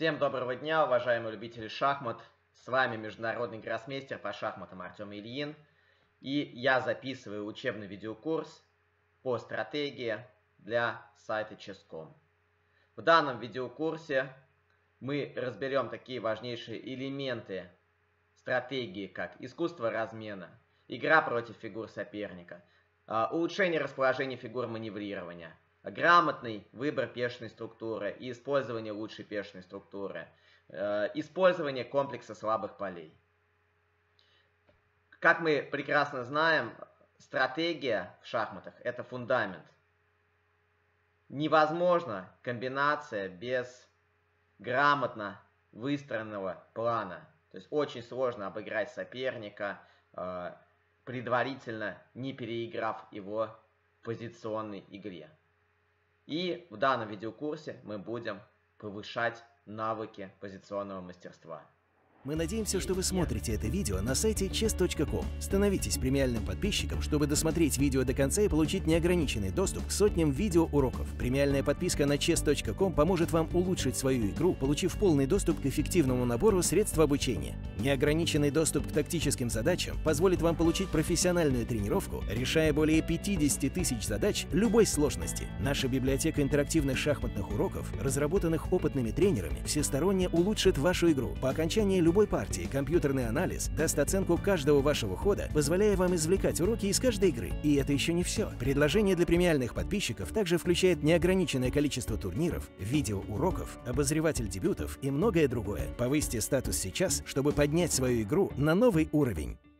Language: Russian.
Всем доброго дня, уважаемые любители шахмат. С вами международный гроссмейстер по шахматам Артем Ильин. И я записываю учебный видеокурс по стратегии для сайта Chess.com. В данном видеокурсе мы разберем такие важнейшие элементы стратегии, как искусство размена, игра против фигур соперника, улучшение расположения фигур маневрирования, грамотный выбор пешей структуры и использование лучшей пешей структуры, использование комплекса слабых полей. Как мы прекрасно знаем, стратегия в шахматах – это фундамент. Невозможна комбинация без грамотно выстроенного плана. То есть очень сложно обыграть соперника, предварительно не переиграв его в позиционной игре. И в данном видеокурсе мы будем повышать навыки позиционного мастерства. Мы надеемся, что вы смотрите это видео на сайте chess.com. Становитесь премиальным подписчиком, чтобы досмотреть видео до конца и получить неограниченный доступ к сотням видеоуроков. Премиальная подписка на chess.com поможет вам улучшить свою игру, получив полный доступ к эффективному набору средств обучения. Неограниченный доступ к тактическим задачам позволит вам получить профессиональную тренировку, решая более 50 тысяч задач любой сложности. Наша библиотека интерактивных шахматных уроков, разработанных опытными тренерами, всесторонне улучшит вашу игру. По окончании любой партии компьютерный анализ даст оценку каждого вашего хода, позволяя вам извлекать уроки из каждой игры. И это еще не все. Предложение для премиальных подписчиков также включает неограниченное количество турниров, видеоуроков, обозреватель дебютов и многое другое. Повысьте статус сейчас, чтобы поднять свою игру на новый уровень.